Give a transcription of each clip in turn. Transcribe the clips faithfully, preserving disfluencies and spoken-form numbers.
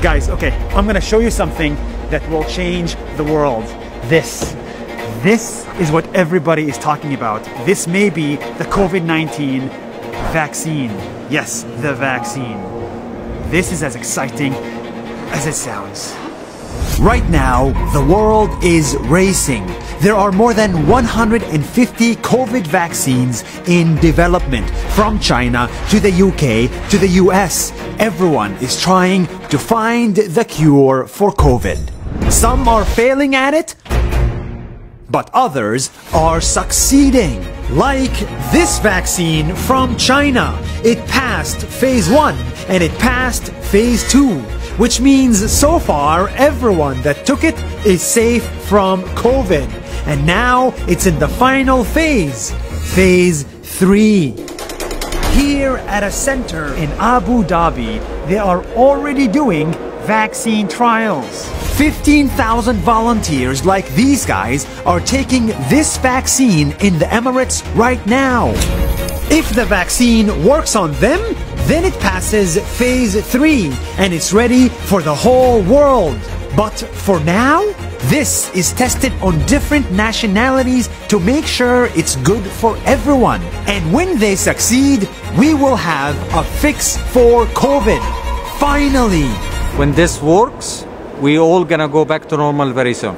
Guys, okay, I'm gonna show you something that will change the world. This. This is what everybody is talking about. This may be the COVID nineteen vaccine. Yes, the vaccine. This is as exciting as it sounds. Right now, the world is racing. There are more than one hundred fifty COVID vaccines in development, from China to the U K to the U S. Everyone is trying to find the cure for COVID. Some are failing at it, but others are succeeding. Like this vaccine from China. It passed phase one and it passed phase two, which means so far everyone that took it is safe from COVID. And now it's in the final phase, phase three. Here at a center in Abu Dhabi, they are already doing vaccine trials. fifteen thousand volunteers like these guys are taking this vaccine in the Emirates right now. If the vaccine works on them, then it passes phase three and it's ready for the whole world. But for now, this is tested on different nationalities to make sure it's good for everyone. And when they succeed, we will have a fix for COVID. Finally! When this works, we all gonna go back to normal very soon.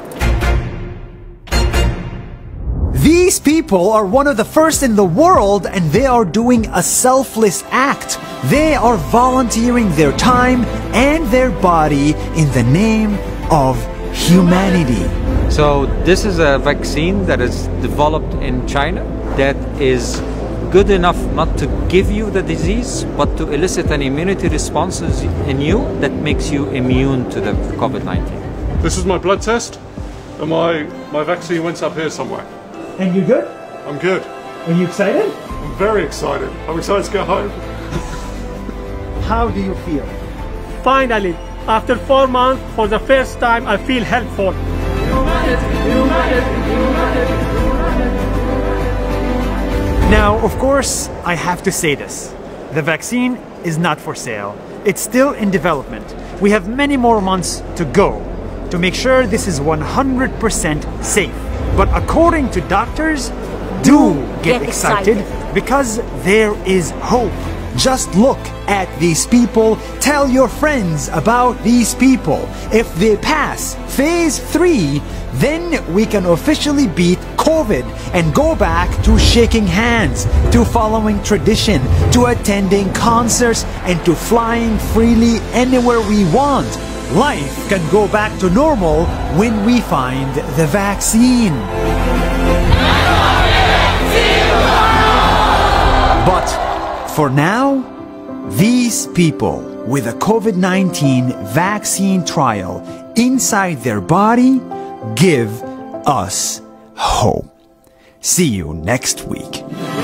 These people are one of the first in the world, and they are doing a selfless act. They are volunteering their time and their body in the name of humanity. So this is a vaccine that is developed in China that is good enough not to give you the disease, but to elicit an immunity response in you that makes you immune to the COVID nineteen. This is my blood test, and my, my vaccine went up here somewhere. And you good? I'm good. Are you excited? I'm very excited. I'm excited to go home. How do you feel? Finally, after four months, for the first time, I feel helpful. Now, of course, I have to say this. The vaccine is not for sale. It's still in development. We have many more months to go to make sure this is one hundred percent safe. But according to doctors, do get, get excited, excited because there is hope. Just look at these people. Tell your friends about these people. If they pass phase three, then we can officially beat COVID and go back to shaking hands, to following tradition, to attending concerts, and to flying freely anywhere we want. Life can go back to normal when we find the vaccine. But for now, these people with a COVID nineteen vaccine trial inside their body give us hope. See you next week.